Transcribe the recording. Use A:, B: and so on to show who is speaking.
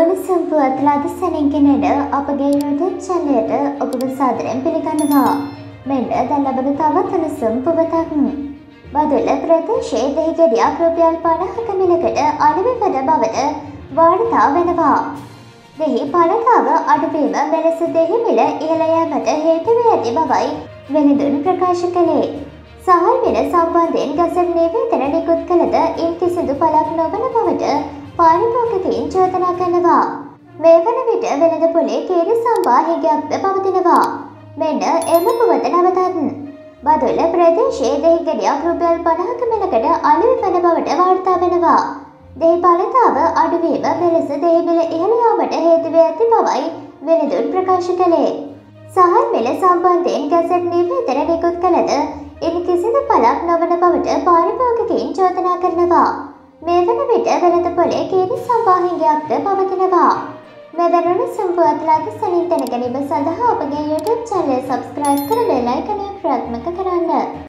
A: උණුසුම් පුවත් ලදසනින් ගෙනෙන අපගේ YouTube චැනලයට ඔබව සාදරයෙන් පිළිගන්නවා. මෙන්න දැන් ලබන තවත් උණුසුම් පුවතක්. බදුල්ල ප්‍රදේශයේ දෙහිගෙඩියක් රුපියල් 50ක මිලකට අඩු වන බවට වාර්තා වෙනවා. දෙහි පළතාව අඩුවීම මෙලෙස දෙහි මිල ඉහළ යාමට හේතු වී ඇති බවයි වෙළඳුන් ප්‍රකාශ කළේ. සහල් මිල සම්බන්ධයෙන් ගසට් නිවේදන නිකුත් කළද ඉන් කිසිදු පළක් නොවන බවට පාරිභෝගිකයින් චෝදනා කරනවා. මේ වන විට වෙළඳ පොලේ කීරි සම්බා හිගයක්ද පවතිනවා. මෙන්න එම පුවත නැවතත්. බදුල්ල ප්‍රදේශයේ දෙහිගෙඩියක් රුපියල් 50ක මිලකට අලෙවි වන බවට වාර්තා වෙනවා. දෙහි පළතාව අඩුවීම මෙලෙස දෙහි මිල ඉහළ යාමට හේතු වී ඇති බවයි වෙළඳුන් ප්‍රකාශ කළේ. සහල් මිල සම්බන්ධයෙන් ගසට් නිවේදන නිකුත් කළද ඉන් කිසිදු පළක් නොවන බවට පාරිභෝගිකයින් චෝදනා කරනවා. මේ වන විට වෙළඳ පොලේ කීරි සම්බා හිගයක්ද පවතිනවා. මෙවැනි උණුසුම් පුවත් ලදසනින් දැන ගැනීම සඳහා අපගේ YouTube චැනලය සබ්ස්ක්‍රයිබ් කර බෙල් අයිකනය ක්‍රියාත්මක කරන්න.